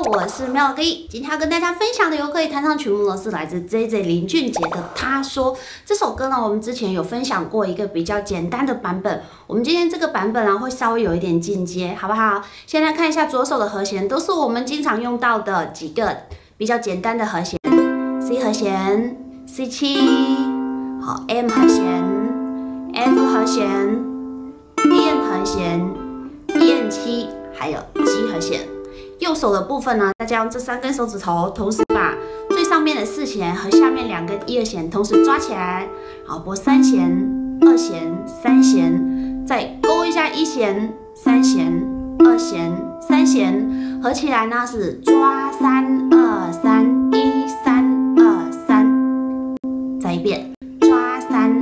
我是Melody，今天要跟大家分享的可以弹唱曲目呢，是来自 JJ 林俊杰的《他说》这首歌呢，我们之前有分享过一个比较简单的版本，我们今天这个版本呢会稍微有一点进阶，好不好？先来看一下左手的和弦，都是我们经常用到的几个比较简单的和弦 ，C 和弦 C7， 好 M 和弦 F 和弦 D 和弦 E7， 还有 G 和弦。 右手的部分呢，大家用这3根手指头，同时把最上面的4弦和下面2根1、2弦同时抓起来，好，拨3弦、2弦、3弦，再勾一下1弦、3弦、2弦、3弦，合起来呢是抓3、2、3、1、3、2、3，再一遍抓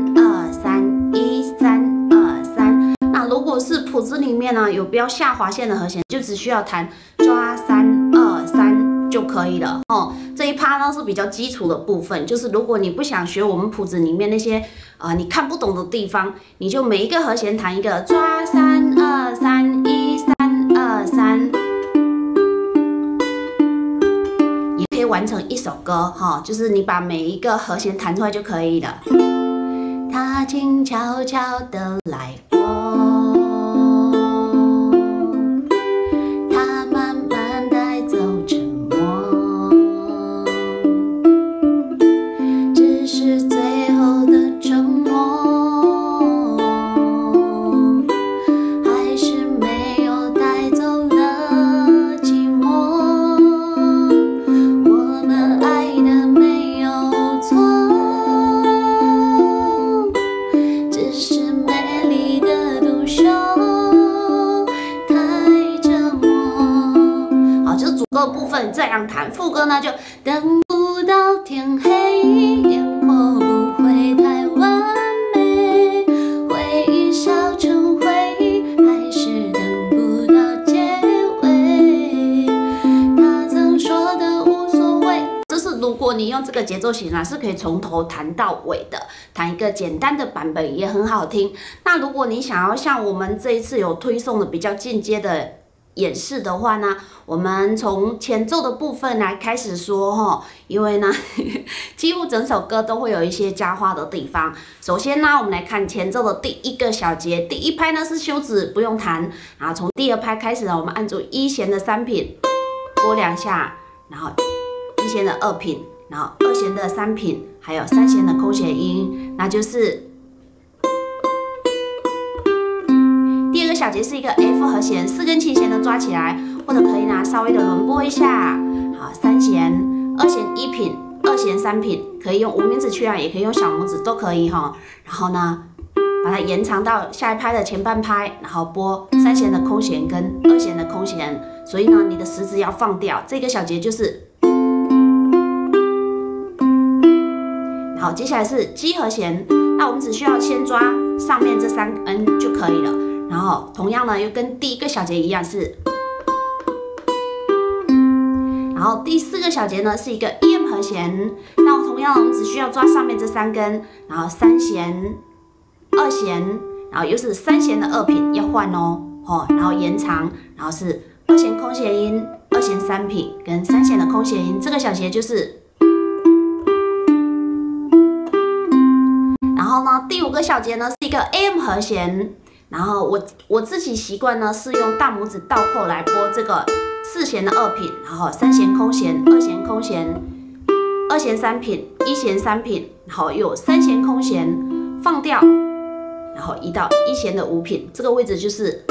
3、2、3、1、3、2、3。那如果是谱子里面呢有标下划线的和弦，就只需要弹抓3、2、3就可以了哦。这一趴呢是比较基础的部分，就是如果你不想学我们谱子里面那些你看不懂的地方，你就每一个和弦弹一个抓3、2、3、1、3、2、3，也可以完成一首歌哈。就是你把每一个和弦弹出来就可以了。他静悄悄地来过。 部分这样弹，副歌呢就等不到天黑，烟火不会太完美，回忆烧成灰，还是等不到结尾。他曾说的无所谓，这是如果你用这个节奏型是可以从头弹到尾的，弹一个简单的版本也很好听。那如果你想要像我们这一次有推送的比较进阶的 演示的话呢，我们从前奏的部分来开始说哈，因为呢，几乎整首歌都会有一些加花的地方。首先呢，我们来看前奏的第1个小节，第1拍呢是休止，不用弹。然后从第2拍开始呢，我们按住1弦的3品，拨2下，然后1弦的2品，然后2弦的3品，还有3弦的空弦音，那就是。 第2个小节是一个 F 和弦，4根琴弦的抓起来，或者可以呢稍微的轮拨一下。好，3弦、2弦1品、2弦3品，可以用无名指去按，也可以用小拇指都可以哈。然后呢，把它延长到下一拍的前半拍，然后拨3弦的空弦跟2弦的空弦。所以呢，你的食指要放掉。这个小节就是。好，接下来是 G 和弦，那我们只需要先抓上面这3根就可以了。 然后同样呢，又跟第1个小节一样是，然后第4个小节呢是一个 EM 和弦，那同样我们只需要抓上面这3根，然后3弦、2弦，然后又是3弦的2品要换哦，然后延长，然后是2弦空弦音、2弦3品跟3弦的空弦音，这个小节就是。 然后呢，第5个小节呢是一个 AM 和弦。 然后我自己习惯呢是用大拇指倒扣来拨这个4弦的2品，然后3弦空弦、2弦空弦、2弦3品、1弦3品，然后又3弦空弦放掉，然后移到1弦的5品，这个位置就是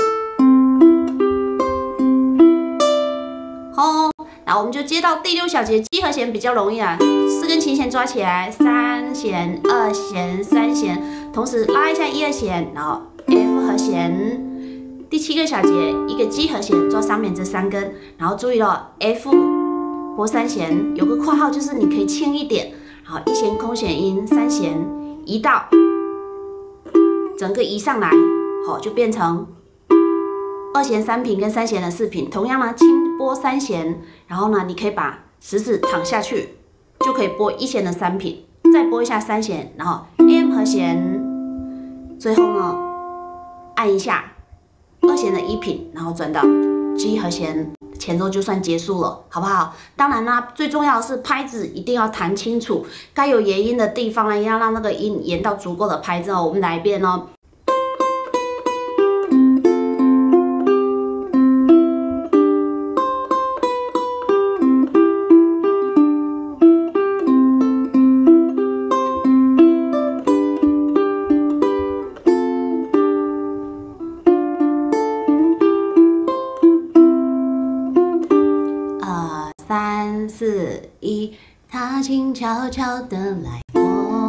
哦。然后我们就接到第6小节 G 和弦比较容易啊，4根琴弦抓起来，3弦、2弦、3弦，同时拉一下1、2弦，然后。 F 和弦，第7个小节一个 G 和弦，抓上面这3根，然后注意了 F 拨3弦，有个括号就是你可以轻一点，然后1弦空弦音3弦移到整个移上来，好就变成2弦3品跟3弦的4品，同样呢轻拨3弦，然后呢你可以把食指躺下去，就可以拨1弦的3品，再拨一下3弦，然后 M 和弦，最后呢。 按一下2弦的1品，然后转到 G 和弦前奏就算结束了，好不好？当然啦，最重要的是拍子一定要弹清楚，该有延音的地方呢，要让那个音延到足够的拍子哦。我们来一遍哦。3、4、1，他静悄悄地来过。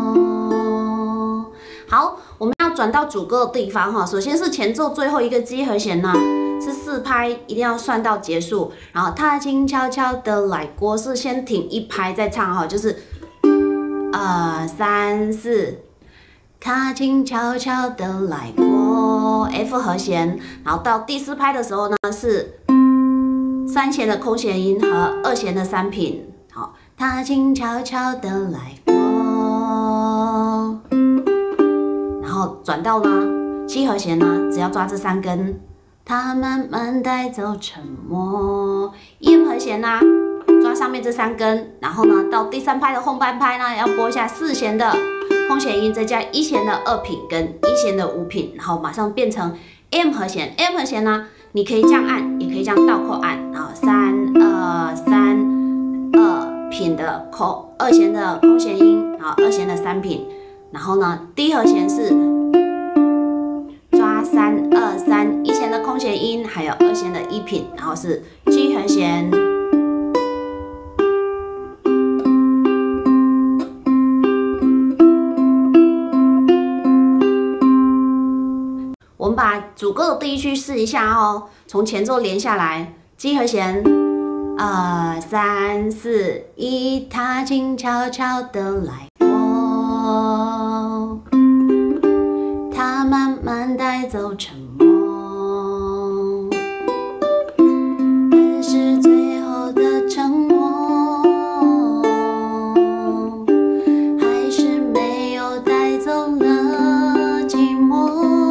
好，我们要转到主歌的地方哈。首先是前奏最后一个 G 和弦呢，是4拍，一定要算到结束。然后他静悄悄地来过是先停1拍再唱哈，就是3、4，他静悄悄地来过 F 和弦。然后到第4拍的时候呢是3弦的空弦音和2弦的3品，好，他静悄悄地来过，然后转到呢7和弦呢，只要抓这3根，他慢慢带走沉默。E 和弦呢，抓上面这3根，然后呢到第3拍的后半拍呢，要拨一下4弦的空弦音，再加1弦的2品跟1弦的5品，然后马上变成 M 和弦。M 和弦呢，你可以这样按，也可以这样倒扣按，然后3、2、3、2品的2弦的空弦音，然后2弦的3品，然后呢 D 和弦是抓3、2、3 1弦的空弦音，还有2弦的1品，然后是 G 和弦。我们把主歌的第一句试一下哦，从前奏连下来 ，G 和弦，3、4、1，他静悄悄地来过，他慢慢带走沉默，但是最后的承诺，还是没有带走了寂寞。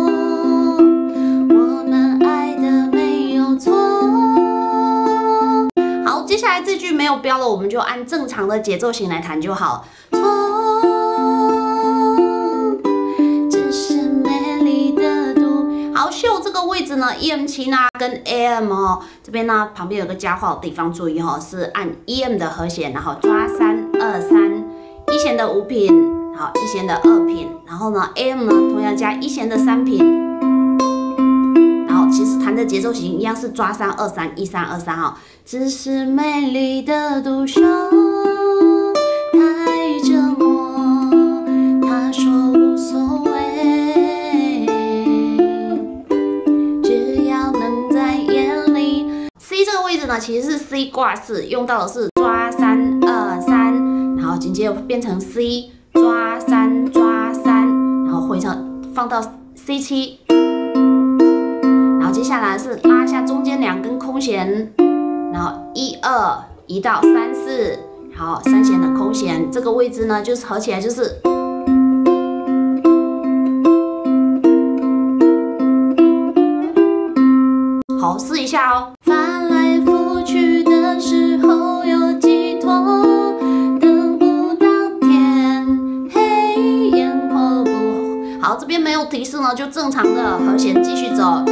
接下来这句没有标了，我们就按正常的节奏型来弹就好。错，只是美丽的毒。好，秀这个位置呢 ，EM7呢跟 AM 哦，这边呢旁边有个加号的地方，注意哈、哦，是按 EM 的和弦，然后抓3、2、3， 1弦的5品，好，1弦的2品，然后呢 AM 呢同样加1弦的3品。其实弹的节奏型一样是抓3、2、3、1、3、2、3哈，只是美丽的独秀太折磨，他说无所谓，只要能在眼里。C 这个位置呢，其实是 C 挂4，用到的是抓3、2、3，然后紧接着变成 C 抓3、抓3，然后回成放到 C7。接下来是拉下中间2根空弦，然后1、2移到3、4，然后3弦的空弦，这个位置呢就是合起来就是，好，试一下哦。翻来覆去的时候有寄托，等不到天黑，烟火不好，这边没有提示呢，就正常的和弦继续走。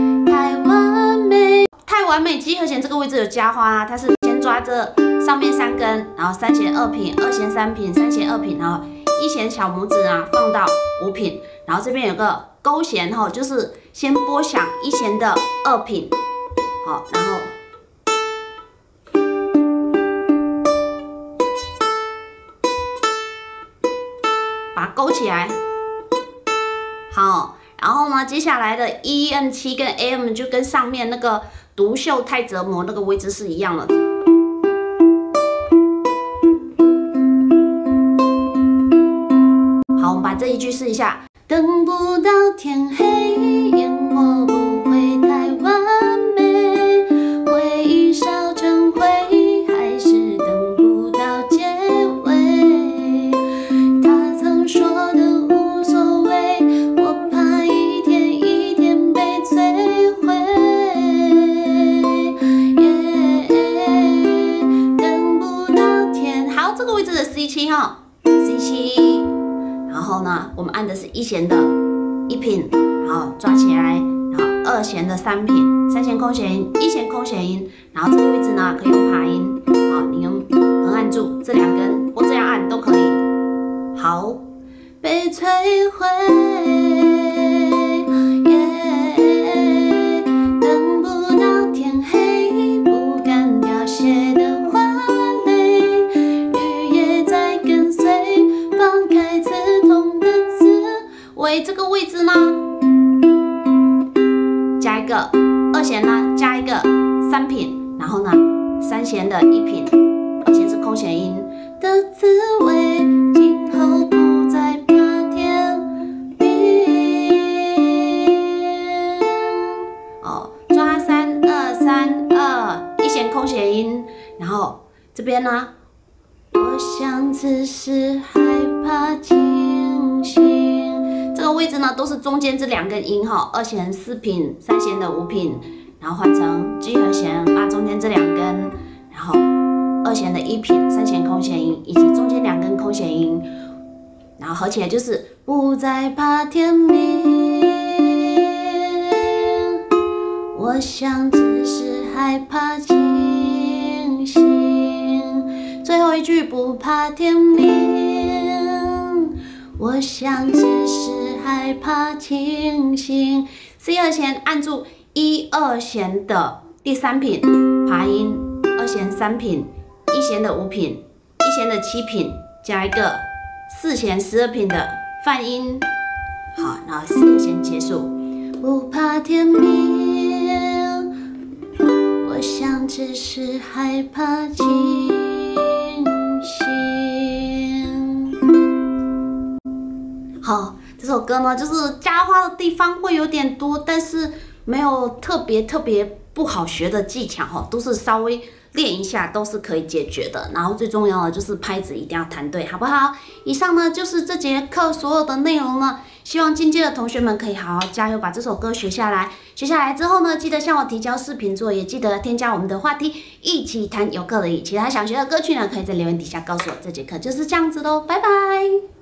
太完美 G 和弦这个位置有加花，它是先抓这上面3根，然后3弦2品、2弦3品、3弦2品，然后1弦小拇指啊放到5品，然后这边有个勾弦哈，就是先拨响1弦的2品，好，然后把它勾起来，好。然后呢，接下来的 EM7跟 AM 就跟上面那个独秀太折磨那个位置是一样的。好，我们把这一句试一下。等不到天黑，烟火不会太完美，回忆烧成灰，还是等不到结尾。他曾说的无所谓，我怕一天一天被摧毁。 音哦 ，C C。然后呢，我们按的是1弦的1品，然后抓起来，然后2弦的3品，3弦空弦音，1弦空弦音，然后这个位置呢可以用爬音，好，你用横按住这2根，或这样按都可以。好，被摧毁。这个位置呢，加一个2弦呢，加一个3品，然后呢3弦的1品，2弦是空弦音的滋味，今后不再怕天明。哦，抓3 2 3 2，1弦空弦音，然后这边呢，我想只是害怕清醒。这个位置呢，都是中间这2根音哈，2弦4品，3弦的5品，然后换成 G 和弦，把中间这2根，然后2弦的1品，3弦空弦音，以及中间2根空弦音，然后合起来就是不再怕天明。我想只是害怕清醒。最后一句不怕天明，我想只是害怕清醒。C 2弦按住1、2弦的第3品爬音，2弦3品，1弦的5品，1弦的7品，加一个4弦12品的泛音。好，然后C 2弦结束。不怕天明，我想只是害怕清醒。好，这首歌呢，就是加花的地方会有点多，但是没有特别不好学的技巧哈，都是稍微练一下都是可以解决的。然后最重要的就是拍子一定要弹对，好不好？以上呢就是这节课所有的内容了，希望进阶的同学们可以好好加油，把这首歌学下来。学下来之后呢，记得向我提交视频作业，记得添加我们的话题一起谈尤克里里。其他想学的歌曲呢，可以在留言底下告诉我。这节课就是这样子喽，拜拜。